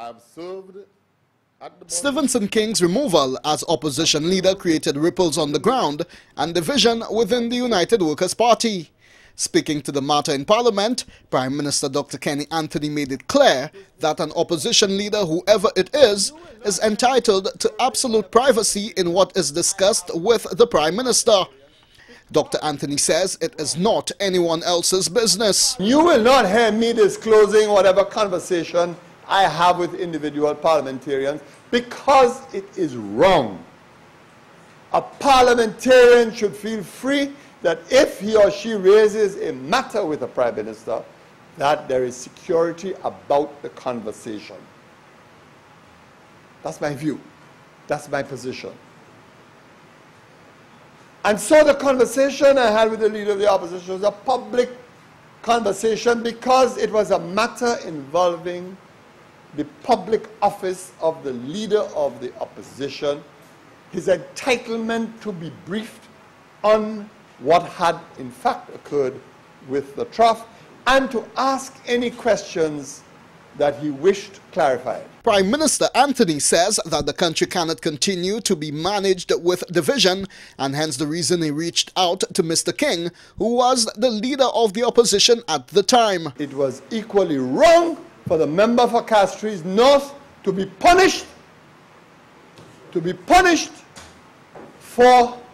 I have served at the Stephenson King's removal as opposition leader created ripples on the ground and division within the United Workers' Party. Speaking to the matter in Parliament, Prime Minister Dr. Kenny Anthony made it clear that an opposition leader, whoever it is entitled to absolute privacy in what is discussed with the Prime Minister. Dr. Anthony says it is not anyone else's business. You will not hear me disclosing whatever conversation I have with individual parliamentarians because it is wrong. A parliamentarian should feel free that if he or she raises a matter with the Prime Minister, that there is security about the conversation. That's my view. That's my position. And so the conversation I had with the leader of the opposition was a public conversation because it was a matter involving the public office of the leader of the opposition, his entitlement to be briefed on what had in fact occurred with the trough, and to ask any questions that he wished clarified. Prime Minister Anthony says that the country cannot continue to be managed with division, and hence the reason he reached out to Mr. King, who was the leader of the opposition at the time. It was equally wrong for the member for Castries North to be punished for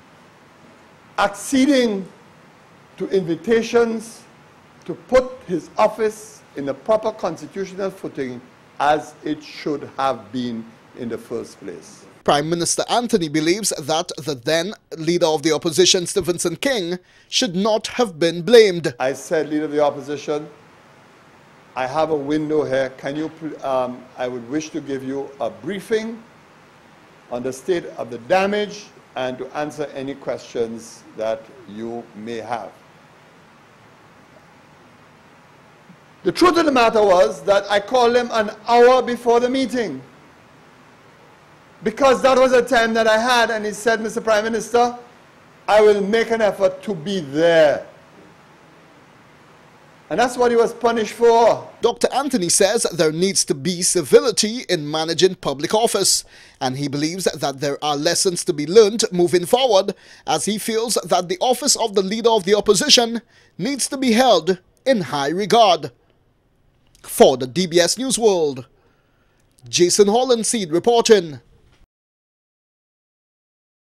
acceding to invitations to put his office in the proper constitutional footing as it should have been in the first place. Prime Minister Anthony believes that the then leader of the opposition, Stephenson King, should not have been blamed. I said, leader of the opposition, I have a window here. Can you, I would wish to give you a briefing on the state of the damage and to answer any questions that you may have. The truth of the matter was that I called him an hour before the meeting because that was a time that I had, and he said, Mr. Prime Minister, I will make an effort to be there. And that's what he was punished for. Dr. Anthony says there needs to be civility in managing public office, and he believes that there are lessons to be learned moving forward, as he feels that the office of the leader of the opposition needs to be held in high regard. For the DBS News World, Jason Hullingseed reporting.